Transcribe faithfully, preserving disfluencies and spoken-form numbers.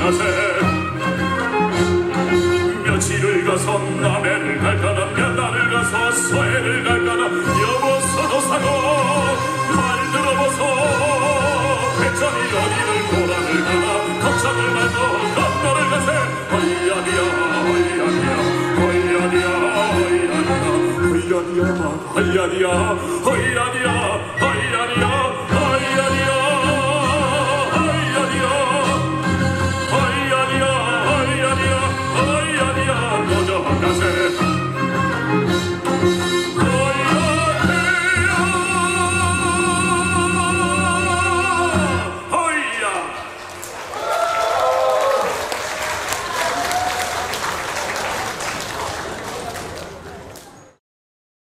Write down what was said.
가세 며칠을 가서 남해를 갈까나 몇 달을 가서 서해를 갈까나 여보서도 사고 말 들어보소 배짱이 어디를 고랑을 가나 걱정을 말고 건너를 가세 허이야디야 허이야디야 허이야디야 허이야디야 허이야디야 허이야디야 허이야디야 허이야디야